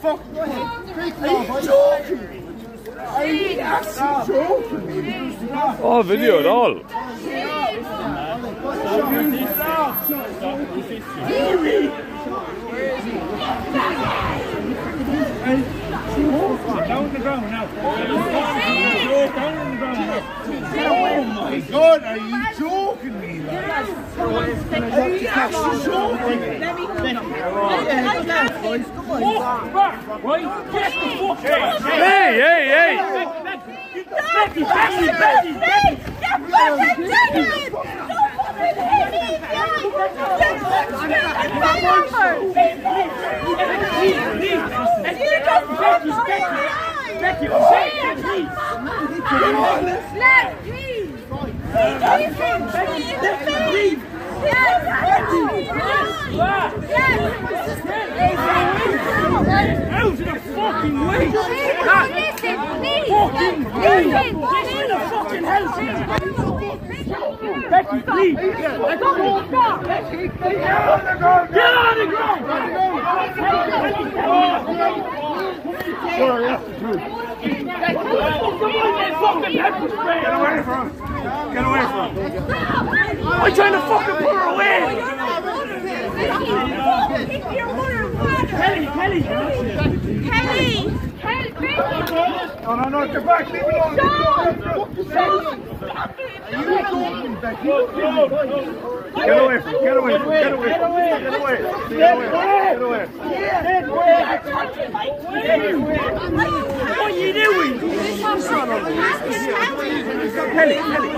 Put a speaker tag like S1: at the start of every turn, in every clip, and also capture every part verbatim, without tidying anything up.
S1: fucking Are you joking me? Are you actually joking me?
S2: Oh, video at all.
S3: Down the ground now. Down on the ground now.
S1: Oh my God, are you joking me? Are you actually joking me?
S3: Walk back, right? Get the fuck out.
S2: Hey, hey, hey!
S3: Becky, Becky, Becky, Becky!
S4: You're fucking taking! Don't fucking hit me, guys! You're fucking You just Becky, Becky!
S3: Becky, please!
S4: Let me! Leave him! Leave him! Yes! Yes!
S3: Out of the fucking way!
S4: Listen, please!
S3: Fucking way! Get in the fucking house! Becky, please! Let go! Becky, get on the ground! Get on the ground! Sorry, that's the truth. Get away from him! Get away from him! I'm trying to fucking put her away! Kelly, Kelly!
S4: Kelly! Kelly!
S3: No, no, no, get back! Leave me alone!
S4: Sean!
S3: Get away from him! Get away from him! Get away! Get away! Get away! Get away! Get away! Get away! What are you doing? Kelly! Kelly!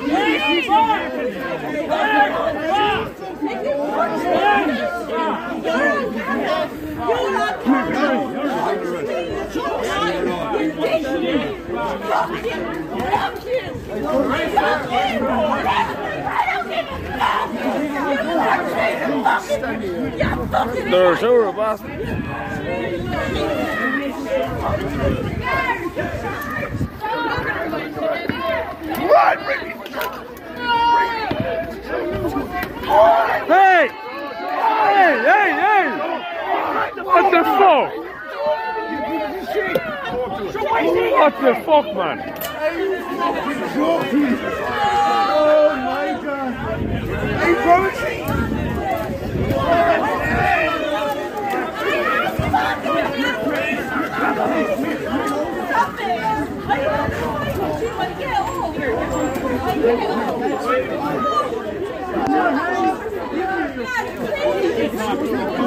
S2: There's our bastard.
S1: Run, bring me!
S2: Hey! Hey, hey, hey! What the fuck? What the fuck, man?
S1: Oh my God! Are you promising?
S4: Get over!